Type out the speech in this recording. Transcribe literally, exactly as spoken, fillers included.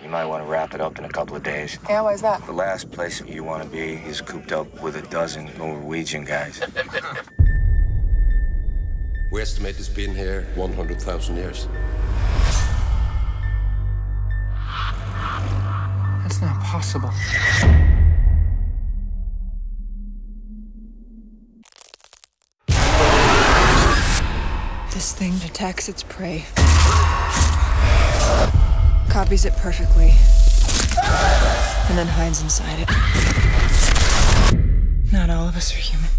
You might want to wrap it up in a couple of days. Yeah, why is that? The last place you want to be is cooped up with a dozen Norwegian guys. We estimate it's been here one hundred thousand years. That's not possible. This thing attacks its prey. Copies it perfectly. And then hides inside it. Not all of us are human.